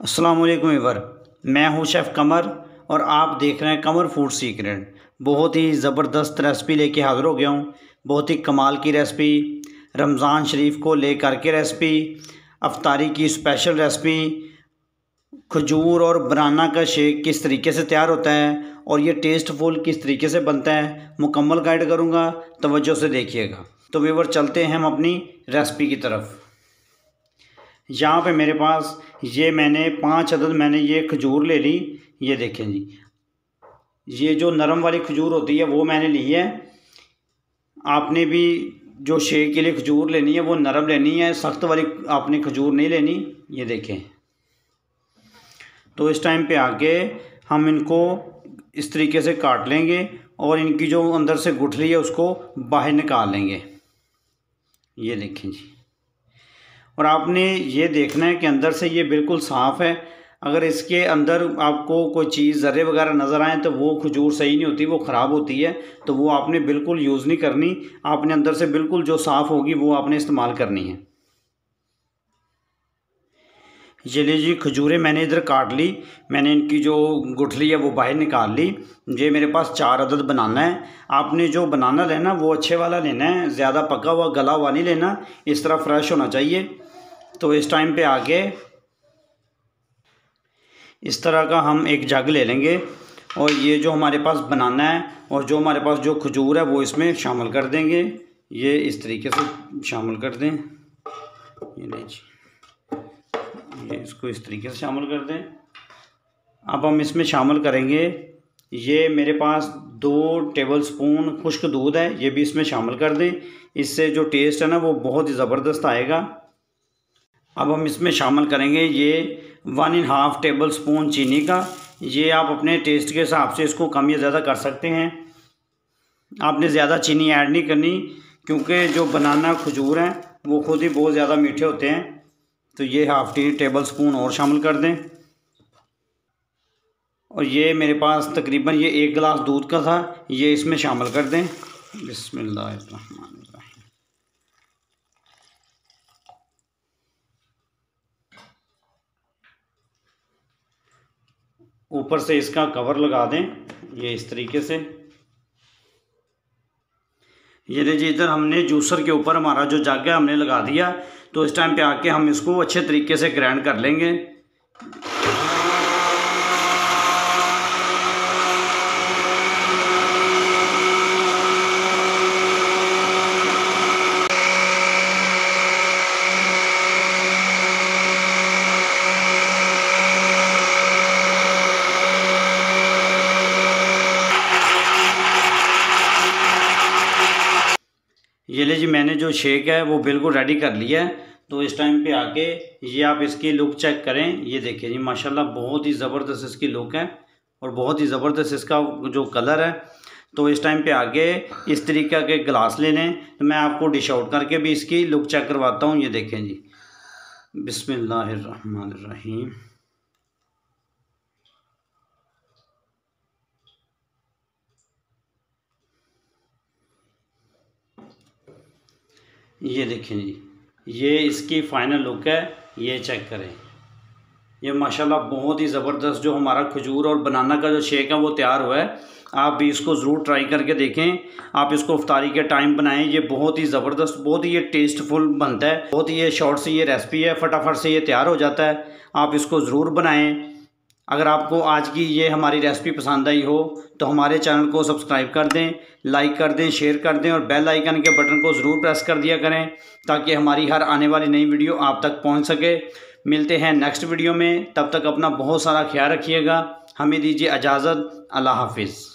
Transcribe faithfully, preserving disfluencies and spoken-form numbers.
अस्सलाम वालेकुम वीवर, मैं हूं शेफ़ कमर और आप देख रहे हैं कमर फूड सीक्रेट। बहुत ही ज़बरदस्त रेसिपी लेके हाज़िर हो गया हूं। बहुत ही कमाल की रेसिपी, रमज़ान शरीफ को ले करके रेसिपी, अफ्तारी की स्पेशल रेसिपी, खजूर और बनाना का शेक किस तरीके से तैयार होता है और ये टेस्टफुल किस तरीके से बनता है, मुकम्मल गाइड करूँगा, तवज्जो से देखिएगा। तो वीवर चलते हैं हम अपनी रेसिपी की तरफ। यहाँ पे मेरे पास ये मैंने पाँच अदद मैंने ये खजूर ले ली। ये देखें जी, ये जो नरम वाली खजूर होती है वो मैंने ली है। आपने भी जो शेक के लिए खजूर लेनी है वो नरम लेनी है, सख्त वाली आपने खजूर नहीं लेनी। ये देखें, तो इस टाइम पे आके हम इनको इस तरीके से काट लेंगे और इनकी जो अंदर से गुठली है उसको बाहर निकाल लेंगे। ये देखें जी, और आपने ये देखना है कि अंदर से ये बिल्कुल साफ़ है। अगर इसके अंदर आपको कोई चीज़ ज़र्रे वगैरह नज़र आए तो वो खजूर सही नहीं होती, वो ख़राब होती है, तो वो आपने बिल्कुल यूज़ नहीं करनी। आपने अंदर से बिल्कुल जो साफ़ होगी वो आपने इस्तेमाल करनी है। ये लीजिए खजूरें मैंने इधर काट ली, मैंने इनकी जो गुठली है वो बाहर निकाल ली। ये मेरे पास चार अदद बनाना है। आपने जो बनाना लेना वो अच्छे वाला लेना है, ज़्यादा पका हुआ गला हुआ नहीं लेना, इस तरह फ्रेश होना चाहिए। तो इस टाइम पे आके इस तरह का हम एक जग ले लेंगे और ये जो हमारे पास बनाना है और जो हमारे पास जो खजूर है वो इसमें शामिल कर देंगे। ये इस तरीके से शामिल कर दें। ये लीजिए, ये इसको इस तरीके से शामिल कर दें। अब हम इसमें शामिल करेंगे, ये मेरे पास दो टेबलस्पून खुश्क दूध है, ये भी इसमें शामिल कर दें। इससे जो टेस्ट है ना वो बहुत ही ज़बरदस्त आएगा। अब हम इसमें शामिल करेंगे ये one and half tablespoon चीनी का। ये आप अपने टेस्ट के हिसाब से इसको कम या ज़्यादा कर सकते हैं। आपने ज़्यादा चीनी ऐड नहीं करनी क्योंकि जो बनाना खजूर हैं वो खुद ही बहुत ज़्यादा मीठे होते हैं। तो ये हाफ़ टी टेबल स्पून और शामिल कर दें। और ये मेरे पास तकरीबन ये एक गिलास दूध का था, ये इसमें शामिल कर दें। बिस्मिल्लाहिर्रहमानिर्रहीम। ऊपर से इसका कवर लगा दें, ये इस तरीके से। ये लीजिए, इधर हमने जूसर के ऊपर हमारा जो जग है हमने लगा दिया। तो इस टाइम पे आके हम इसको अच्छे तरीके से ग्राइंड कर लेंगे। ये लीजिए, मैंने जो शेक है वो बिल्कुल रेडी कर लिया है। तो इस टाइम पे आके ये आप इसकी लुक चेक करें। ये देखिए जी, माशाल्लाह बहुत ही ज़बरदस्त इसकी लुक है और बहुत ही ज़बरदस्त इसका जो कलर है। तो इस टाइम पे आगे इस तरीके के गिलास ले लें। तो मैं आपको डिश आउट करके भी इसकी लुक चेक करवाता हूँ। ये देखें जी, बिस्मिल्लाहिर्रहमानिर्रहीम। ये देखें जी, ये इसकी फ़ाइनल लुक है। ये चेक करें, ये माशाल्लाह बहुत ही ज़बरदस्त जो हमारा खजूर और बनाना का जो शेक है वो तैयार हुआ है। आप भी इसको ज़रूर ट्राई करके देखें। आप इसको इफ्तारी के टाइम बनाएं। ये बहुत ही ज़बरदस्त, बहुत ही ये टेस्टफुल बनता है। बहुत ही ये शॉर्ट सी ये रेसिपी है, फटाफट से ये तैयार हो जाता है। आप इसको ज़रूर बनाएँ। अगर आपको आज की ये हमारी रेसिपी पसंद आई हो तो हमारे चैनल को सब्सक्राइब कर दें, लाइक कर दें, शेयर कर दें और बेल आइकन के बटन को ज़रूर प्रेस कर दिया करें ताकि हमारी हर आने वाली नई वीडियो आप तक पहुंच सके। मिलते हैं नेक्स्ट वीडियो में, तब तक अपना बहुत सारा ख्याल रखिएगा। हमें दीजिए इजाज़त। अल्लाह हाफिज़।